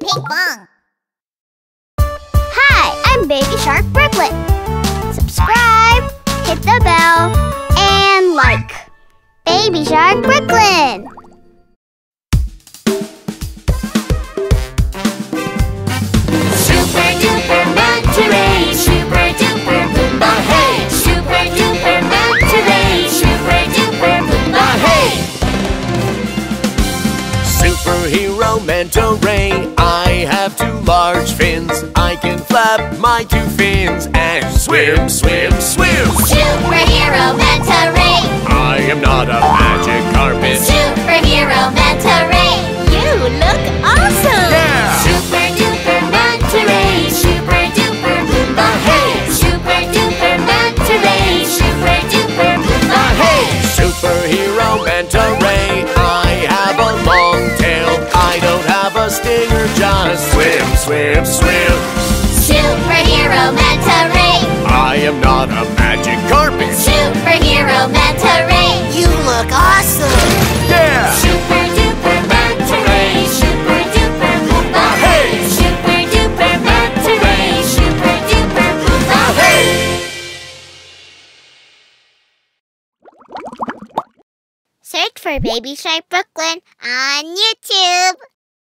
ping pong. Hi, I'm Baby Shark Brooklyn. Subscribe, hit the bell, and like. Baby Shark Brooklyn. Super duper manta ray, super duper boomba hey. Super duper manta ray, super duper boomba hey. Superhero manta ray, I have two large fins. I can flap my two fins and swim, swim, swim. Superhero manta ray, I am not a magic carpet. superhero manta ray. You look awesome. Yeah! Super duper manta ray, super duper boomba hey. Super duper manta ray, super duper boomba hey. Superhero manta ray, I have a long tail. I don't have a stinger, just swim, swim, swim. Superhero manta ray, I am not a magic carpet. superhero manta ray. You look awesome. Yeah! Super duper manta ray, super duper boomba hey. Super duper manta ray, super duper boomba hey. Search for Baby Shark Brooklyn on YouTube.